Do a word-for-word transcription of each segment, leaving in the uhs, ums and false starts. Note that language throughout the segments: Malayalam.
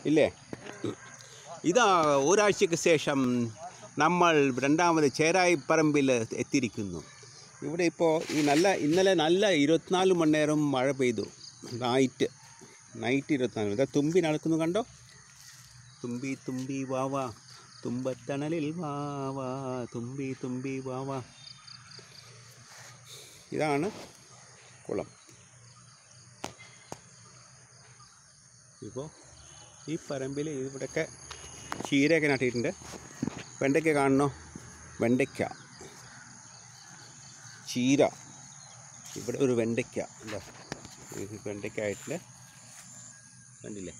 ഇല്ലേ? ഇതാ ഒരാഴ്ചയ്ക്ക് ശേഷം നമ്മൾ രണ്ടാമത് ചേരായിപ്പറമ്പിൽ എത്തിയിരിക്കുന്നു. ഇവിടെ ഇപ്പോൾ ഈ നല്ല ഇന്നലെ നല്ല ഇരുപത്തിനാല് മണി നേരം മഴ പെയ്തു. നൈറ്റ് നൈറ്റ് ഇരുപത്തിനാല്. ഇതാ തുമ്പി നടക്കുന്നു, കണ്ടോ? തുമ്പി തുമ്പി വാവാ തുമ്പത്തണലിൽ വാവാ തുമ്പി തുമ്പി വാവാ. ഇതാണ് കുളം. ഇപ്പോൾ ഈ പറമ്പിൽ ഇവിടെയൊക്കെ ചീരയൊക്കെ നട്ടിട്ടുണ്ട്. വെണ്ടയ്ക്ക കാണണോ? വെണ്ടയ്ക്ക, ചീര. ഇവിടെ ഒരു വെണ്ടയ്ക്ക, എന്താ വെണ്ടയ്ക്ക ആയിട്ടുണ്ട്, കണ്ടില്ലേ?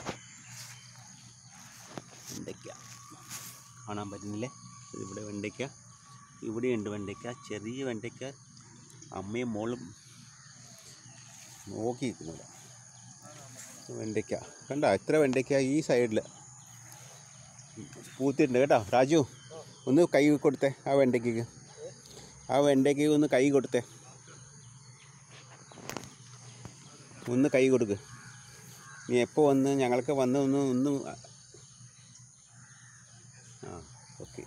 വെണ്ടയ്ക്ക കാണാൻ പറ്റുന്നില്ലേ? ഇവിടെ വെണ്ടയ്ക്ക, ഇവിടെയുണ്ട് വെണ്ടയ്ക്ക, ചെറിയ വെണ്ടയ്ക്ക. അമ്മയും മോളും നോക്കിയിരിക്കുന്നില്ല. വെണ്ടയ്ക്ക കണ്ട, എത്ര വെണ്ടയ്ക്ക ഈ സൈഡിൽ പൂത്തിട്ടുണ്ട് കേട്ടോ. രാജു, ഒന്ന് കൈ കൊടുത്തേ ആ വെണ്ടയ്ക്ക്, ആ വെണ്ടയ്ക്ക് ഒന്ന് കൈ കൊടുത്തേ, ഒന്ന് കൈ കൊടുക്ക്. നീ എപ്പോൾ വന്ന് ഞങ്ങൾക്ക് വന്ന് ഒന്ന് ഒന്ന് ആ ഓക്കെ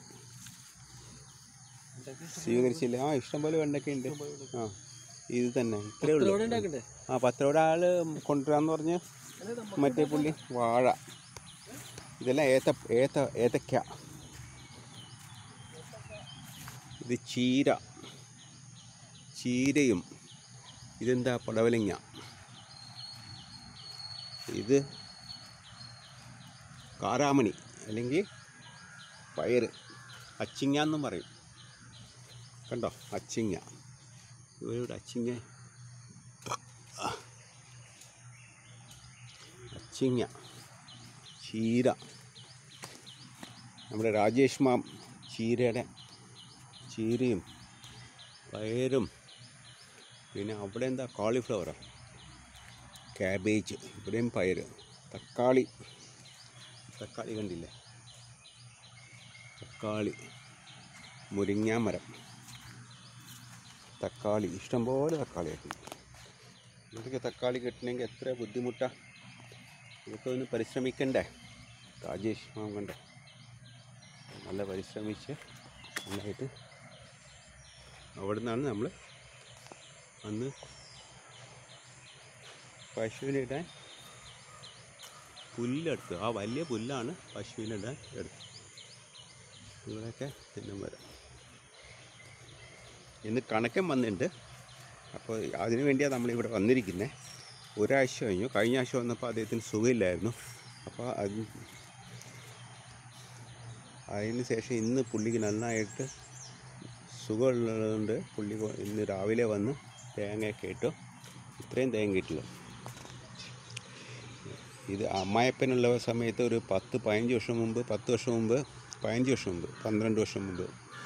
സ്വീകരിച്ചില്ല. ആ ഇഷ്ടംപോലെ വെണ്ടയ്ക്ക ഉണ്ട്. ആ ഇത് തന്നെ ഇത്രയേ ഉള്ളൂ. ആ പത്തിരോടെ ആൾ കൊണ്ടുവരാമെന്ന് പറഞ്ഞ് മറ്റേ പുള്ളി. വാഴ, ഇതെല്ലാം ഏത്ത ഏത്ത ഏത്തക്ക. ഇത് ചീര, ചീരയും. ഇതെന്താ? പടവലങ്ങ. ഇത് കാരാമണി അല്ലെങ്കിൽ പയർ, അച്ചിങ്ങ എന്നും പറയും. കണ്ടോ? അച്ചിങ്ങ. ഇവരുടെ അച്ചിങ്ങ, അച്ചിങ്ങ, ചീര. നമ്മുടെ രാജേഷ് മാം ചീരയുടെ ചീരയും പയറും. പിന്നെ അവിടെ എന്താ? കോളിഫ്ലവറോ, ക്യാബേജ്. ഇവിടെയും പയർ, തക്കാളി. തക്കാളി കണ്ടില്ലേ? തക്കാളി, മുരിങ്ങാമരം, തക്കാളി. ഇഷ്ടംപോലെ തക്കാളിയാക്കി. ഇവിടേക്ക് തക്കാളി കിട്ടണമെങ്കിൽ എത്ര ബുദ്ധിമുട്ടാണ്. ഇതൊക്കെ ഒന്ന് പരിശ്രമിക്കണ്ടേ? രാജേഷ് മാം കണ്ടേ, നല്ല പരിശ്രമിച്ച് നന്നായിട്ട്. അവിടെ നിന്നാണ് നമ്മൾ അന്ന് പശുവിനിടാൻ പുല്ലെടുത്ത്. ആ വലിയ പുല്ലാണ് പശുവിനിടാൻ എടുത്തത്. ഇവിടെയൊക്കെ പിന്നെ വരാം. ഇന്ന് കണക്കൻ വന്നിട്ടുണ്ട്. അപ്പോൾ അതിനു വേണ്ടിയാണ് നമ്മളിവിടെ വന്നിരിക്കുന്നത്. ഒരാഴ്ച കഴിഞ്ഞു. കഴിഞ്ഞ ആഴ്ച വന്നപ്പോൾ അദ്ദേഹത്തിന് സുഖമില്ലായിരുന്നു. അപ്പോൾ അത് അതിന് ശേഷം ഇന്ന് പുള്ളിക്ക് നന്നായിട്ട് സുഖമുള്ളതുകൊണ്ട് പുള്ളി ഇന്ന് രാവിലെ വന്ന് തേങ്ങയൊക്കെ ഇട്ടു. ഇത്രയും തേങ്ങ കിട്ടില്ല. ഇത് അമ്മായപ്പനുള്ള സമയത്ത് ഒരു പത്ത് പതിനഞ്ച് വർഷം മുമ്പ് പത്ത് വർഷം മുമ്പ് പതിനഞ്ച് വർഷം മുമ്പ് പന്ത്രണ്ട് വർഷം മുമ്പ്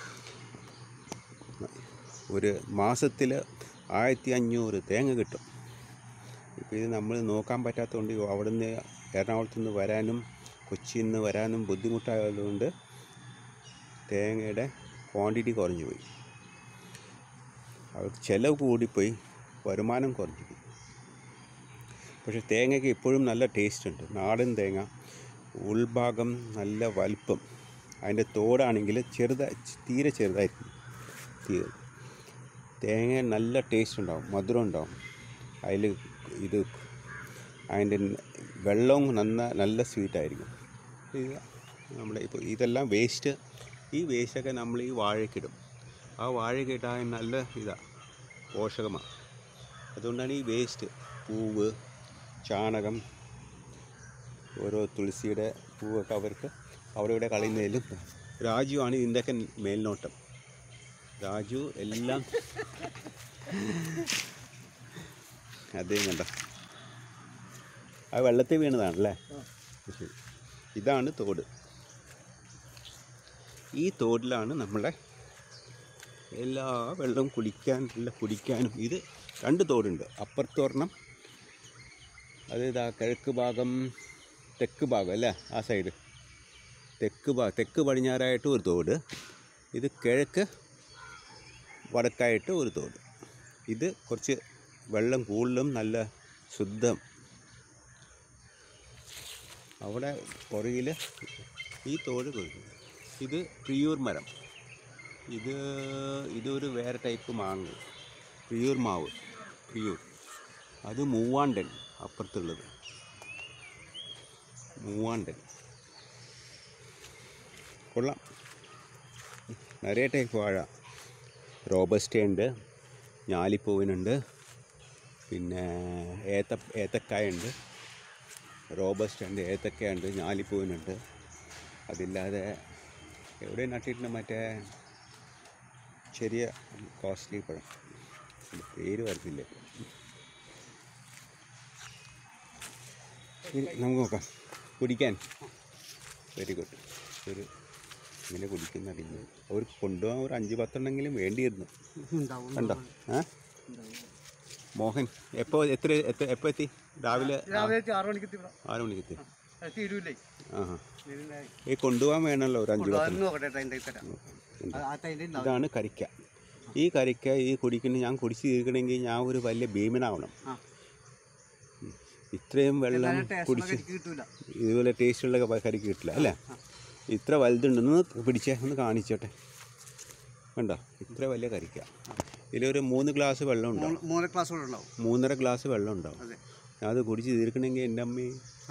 ഒരു മാസത്തിൽ ആയിരത്തി അഞ്ഞൂറ് തേങ്ങ കിട്ടും. ഇപ്പോൾ ഇത് നമ്മൾ നോക്കാൻ പറ്റാത്തതുകൊണ്ട് അവിടെ നിന്ന് എറണാകുളത്തു നിന്ന് വരാനും കൊച്ചിയിൽ നിന്ന് വരാനും ബുദ്ധിമുട്ടായതുകൊണ്ട് തേങ്ങയുടെ ക്വാണ്ടിറ്റി കുറഞ്ഞു പോയി. അവർക്ക് ചിലവ് കൂടിപ്പോയി, വരുമാനം കുറഞ്ഞു പോയി. പക്ഷേ തേങ്ങയ്ക്ക് ഇപ്പോഴും നല്ല ടേസ്റ്റ് ഉണ്ട്. നാടൻ തേങ്ങ, ഉൾഭാഗം നല്ല വലുപ്പം. അതിൻ്റെ തോടാണെങ്കിൽ ചെറുതായി, തീരെ ചെറുതായിരിക്കും. തീരെ തേങ്ങ നല്ല ടേസ്റ്റ് ഉണ്ടാവും, മധുരം ഉണ്ടാവും. അതിൽ ഇത് അതിൻ്റെ വെള്ളവും നന്ന നല്ല സ്വീറ്റായിരിക്കും. ഇത് നമ്മുടെ ഇപ്പോൾ ഇതെല്ലാം വേസ്റ്റ്. ഈ വേസ്റ്റൊക്കെ നമ്മൾ ഈ വാഴയ്ക്കിടും. ആ വാഴയ്ക്കിട്ടാൽ നല്ല ഇതാണ്, പോഷകമാണ്. അതുകൊണ്ടാണ് ഈ വേസ്റ്റ്, പൂവ്, ചാണകം, ഓരോ തുളസിയുടെ പൂവൊക്കെ അവർക്ക് അവിടെ ഇവിടെ കളയുന്നതിലും. രാജുവാണ് ഇതിൻ്റെയൊക്കെ മേൽനോട്ടം. രാജു എല്ലാം അദ്ദേഹം കണ്ടോ, ആ വെള്ളത്തിൽ വീണതാണല്ലേ. ഇതാണ് തോട്. ഈ തോടിലാണ് നമ്മളെ എല്ലാ വെള്ളവും കുടിക്കാൻ, നല്ല കുടിക്കാനും. ഇത് രണ്ട് തോടുണ്ട്. അപ്പുറത്ത് ഒരെണ്ണം, അത് ഇതാ കിഴക്ക് ഭാഗം, തെക്ക് ഭാഗം അല്ലേ, ആ സൈഡ് തെക്ക് ഭാഗം, തെക്ക് പടിഞ്ഞാറായിട്ട് ഒരു തോട്. ഇത് കിഴക്ക് വടക്കായിട്ട് ഒരു തോട്. ഇത് കുറച്ച് വെള്ളം കൂടുതലും നല്ല ശുദ്ധം അവിടെ പുറകിൽ ഈ തോട് കൊഴിക്കും. ഇത് പ്രിയൂർ മരം. ഇത് ഇതൊരു വേറെ ടൈപ്പ് മാങ്ങ, പ്രിയൂർ മാവ്, പ്രിയൂർ. അത് മൂവാണ്ടൻ അപ്പുറത്തുള്ളത്, മൂവാണ്ടൻ. കൊള്ളാം, നിറയെ ടൈപ്പ് വാഴ. റോബസ്റ്റയുണ്ട്, ഞാലിപ്പൂവിനുണ്ട്, പിന്നെ ഏത്ത ഏത്തക്കായ ഉണ്ട്. റോബസ്റ്റ് ഉണ്ട്, ഏത്തക്കയുണ്ട്, ഞാലിപ്പൂവിനുണ്ട്. അതില്ലാതെ എവിടെ നട്ടിട്ടുണ്ട് മറ്റേ ചെറിയ കോസ്റ്റ്ലി പഴം, പേര് വരുന്നില്ല. നമുക്ക് നോക്കാം കുടിക്കാൻ. Very good. ഒരു ഇങ്ങനെ കുടിക്കുന്നറിയുന്നു. അവർ കൊണ്ടുപോകാൻ ഒരു അഞ്ച് പത്തെണ്ണെങ്കിലും വേണ്ടിയിരുന്നു. കണ്ടോ? ആ മോഹൻ എപ്പോൾ എത്ര എത്ര എപ്പോൾ എത്തി? രാവിലെ ആറ് മണിക്ക് എത്തി. ആറ് മണിക്ക് എത്തി. ആ ഈ കൊണ്ടുപോകാൻ വേണമല്ലോ ഒരു അഞ്ച് പത്ത്. ഇതാണ് കരിക്ക. ഈ കരിക്ക ഈ കുടിക്കുന്ന ഞാൻ കുടിച്ച് തീർക്കണമെങ്കിൽ ഞാൻ ഒരു വലിയ ഭീമനാവണം. ഇത്രയും വെള്ളം കുടിച്ച് ഇതുപോലെ ടേസ്റ്റുള്ള കരിക്ക് കിട്ടില്ല അല്ലേ? ഇത്ര വലുതുണ്ടെന്ന് പിടിച്ചേ, ഒന്ന് കാണിച്ചോട്ടെ. കണ്ടോ? ഇത്ര വലിയ കരിക്ക. ഇതിലൊരു മൂന്ന് ഗ്ലാസ് വെള്ളം ഉണ്ടാവും. മൂന്നര ഗ്ലാസ് വെള്ളം ഉണ്ടാവും. മൂന്നര ഗ്ലാസ് വെള്ളം ഉണ്ടാവും. ഞാൻ അത് കുടിച്ച് തീർക്കണമെങ്കിൽ എൻ്റെ അമ്മേ.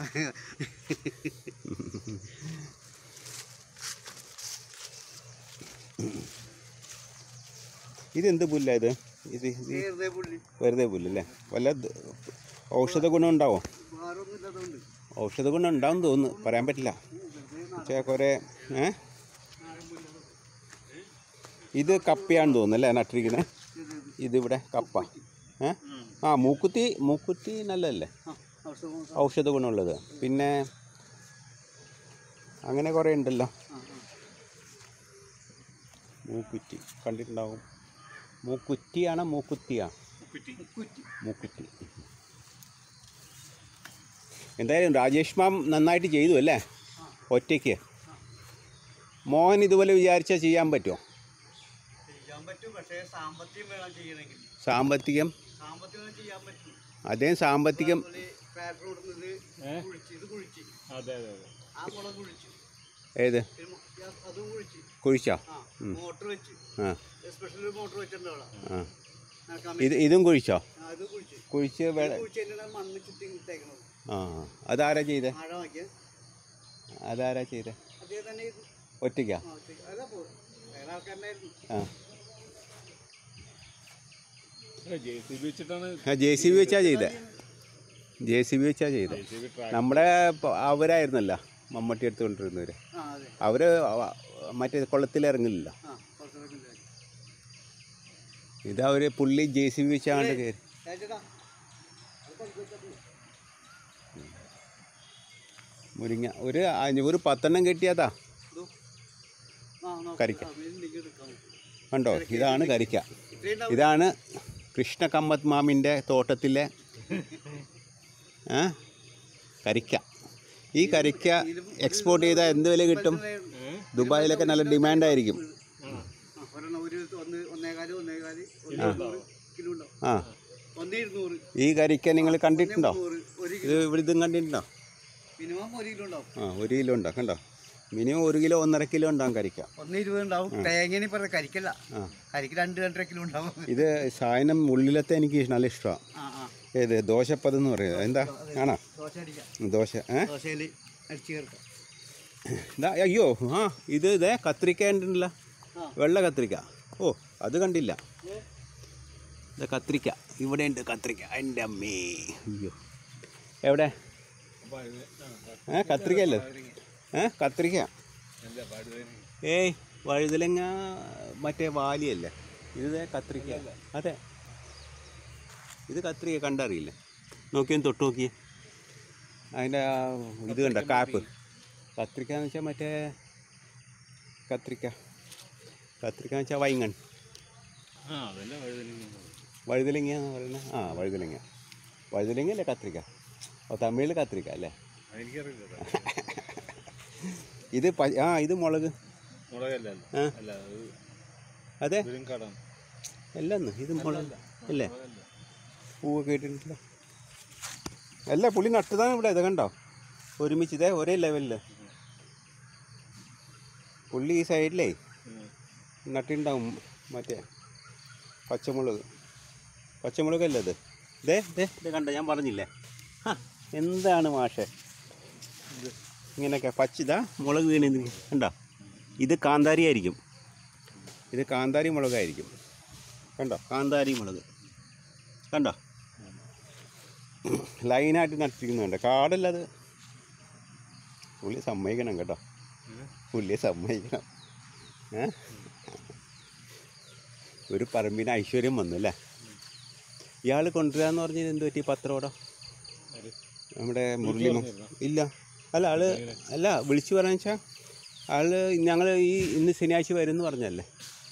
ഇതെന്ത് പുല്ല ഇത്? ഇത് വെറുതെ പുല്ലല്ലേ? വല്ല ഔഷധ ഗുണം ഉണ്ടാവോ? ഔഷധ ഗുണം ഉണ്ടാവും തോന്നുന്നു, പറയാൻ പറ്റില്ല. പക്ഷേ കുറേ ഏ ഇത് കപ്പയാണെന്ന് തോന്നുന്നു അല്ലേ നട്ടിരിക്കുന്നത്? ഇതിവിടെ കപ്പ. ഏ ആ മൂക്കുത്തി, മൂക്കുത്തി നല്ലതല്ലേ, ഔഷധ ഗുണമുള്ളത്. പിന്നെ അങ്ങനെ കുറേ ഉണ്ടല്ലോ. മൂക്കുറ്റി കണ്ടിട്ടുണ്ടാവും. മൂക്കുറ്റിയാണോ മൂക്കുത്തിയാ? മൂക്കുറ്റി. എന്തായാലും രാജേഷ് മാം നന്നായിട്ട് ചെയ്തു അല്ലേ ഒറ്റയ്ക്ക്? മോഹൻ ഇതുപോലെ വിചാരിച്ചാൽ ചെയ്യാൻ പറ്റുമോ? സാമ്പത്തികം അതേ സാമ്പത്തികം ഏത് കുഴിച്ചോ? ആ ഇത് ഇതും കുഴിച്ചോ? കുഴിച്ച് ആ അതാരാ ചെയ്തേ? അതാരാ ചെയ്തേ? ഒറ്റയ്ക്കാ? ആ ജെ സി ബി വെച്ചാ ചെയ്തേ. ജെ സി ബി വെച്ചാ ചെയ്തേ. നമ്മുടെ അവരായിരുന്നല്ലോ മമ്മട്ടി എടുത്തുകൊണ്ടിരുന്നവര്. അവര് മറ്റേ കുളത്തിലിറങ്ങില്ല. ഇതവര് പുള്ളി ജെ സി ബി വെച്ചാണ്ട് കയറി. മുരിങ്ങ ഒരു ഒരു പത്തെണ്ണം കെട്ടിയാതാ കരിക്ക. കണ്ടോ? ഇതാണ് കരിക്ക. ഇതാണ് കൃഷ്ണ കമ്മത്ത് മാമിൻ്റെ തോട്ടത്തിലെ കരിക്ക. ഈ കരിക്ക എക്സ്പോർട്ട് ചെയ്താൽ എന്ത് വില കിട്ടും? ദുബായിലൊക്കെ നല്ല ഡിമാൻഡായിരിക്കും. ആ ഈ കരിക്ക നിങ്ങൾ കണ്ടിട്ടുണ്ടോ? ഇത് ഇവിടെ ഇതും കണ്ടിട്ടുണ്ടോ? ആ ഒരു കിലോ ഉണ്ടോ? കണ്ടോ? മിനിമം ഒരു കിലോ ഒന്നര കിലോ ഉണ്ടാവും കരിക്ക. ഇത് സാധനം ഉള്ളിലത്തെ എനിക്ക് നല്ല ഇഷ്ടമാണ്. ഏത് ദോശപ്പത് എന്ന് പറയുന്നത് എന്താ ആണോ? ദോശ. ഏ അയ്യോ ആ ഇത് ഇതേ കത്രിക്ക ഉണ്ടല്ലോ, വെള്ള കത്രിക്ക. ഓ അത് കണ്ടില്ല. ഇത് കത്രിക്ക ഇവിടെ ഉണ്ട്. കത്രിക്ക എൻ്റെ അമ്മേ. അയ്യോ എവിടെ? ഏ കത്രിക്ക അല്ലേ? ഏ കത്രിക്ക. ഏയ് വഴുതലങ്ങ മറ്റേ വാലിയല്ലേ ഇത്? കത്രിക്ക. അതെ ഇത് കത്രിക്ക. കണ്ടറിയില്ല. നോക്കിയൊന്ന് തൊട്ട് നോക്കിയേ. അതിൻ്റെ ഇത് കണ്ട കാപ്പ്. കത്രിക്ക എന്ന് വെച്ചാൽ മറ്റേ കത്രിക്ക. കത്രിക്ക എന്ന് വെച്ചാൽ വൈങ്ങൺ. വഴുതലങ്ങ എന്ന് പറയുന്നത്. ആ വഴുതലങ്ങ. വഴുതലങ്ങ അല്ലേ കത്രിക്ക? ഓ തമിഴിൽ കത്രിക്ക അല്ലേ? ഇത് ആ ഇത് മുളക്. അതെ അല്ലെന്ന് ഇത് മുളക് അല്ലേ? പൂവൊക്കെ ഇട്ടിട്ടില്ല. അല്ല പുള്ളി നട്ടതാണ് ഇവിടെ. ഇത് കണ്ടോ? ഒരുമിച്ച് ഇതേ ഒരേ ലെവലിൽ. പുള്ളി ഈ സൈഡിലേ നട്ടിണ്ടാവും മറ്റേ പച്ചമുളക്. പച്ചമുളകല്ലേ ഇത്? ഇതേ ഇതേ ഇത് കണ്ട, ഞാൻ പറഞ്ഞില്ലേ? ആ എന്താണ് മാഷേ ഇങ്ങനെയൊക്കെ പച്ച ഇതാ മുളക് വീണ് കണ്ടോ? ഇത് കാന്താരി ആയിരിക്കും, ഇത് കാന്താരി മുളകായിരിക്കും. കണ്ടോ? കാന്താരി മുളക് കണ്ടോ? ലൈനായിട്ട് നട്ടിരിക്കുന്നുണ്ട്. കാടല്ല അത്. പുള്ളി സമ്മതിക്കണം കേട്ടോ, പുള്ളിയെ സമ്മതിക്കണം. ഏ ഒരു പറമ്പിന് ഐശ്വര്യം വന്നു അല്ലേ? ഇയാൾ കൊണ്ടുവരാന്ന് പറഞ്ഞത് എന്ത് പറ്റി? പത്രോടോ നമ്മുടെ മുരളി ഇല്ല അല്ല ആള് അല്ല വിളിച്ചു പറയാന്ന് വെച്ചാൽ ആള് ഞങ്ങൾ ഈ ഇന്ന് ശനിയാഴ്ച വരും എന്ന് പറഞ്ഞല്ലേ?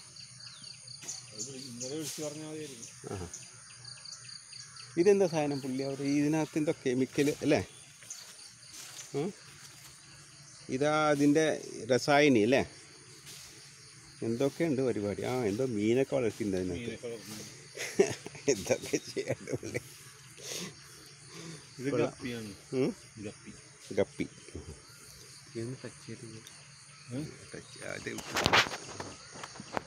ആ ഇതെന്താ സാധനം പുള്ളി അവർ ഇതിനകത്ത് എന്തോ കെമിക്കൽ അല്ലേ? ഇതാ അതിൻ്റെ രസായനി അല്ലേ? എന്തൊക്കെയുണ്ട് പരിപാടി. ആ എന്തോ മീനൊക്കെ വളർത്തിയിട്ടുണ്ട് അതിനകത്ത്. എന്തൊക്കെ ചെയ്യണ്ട പുള്ളി. ഗപ്പി എന്ന് ടച്ച് ചെയ്ത്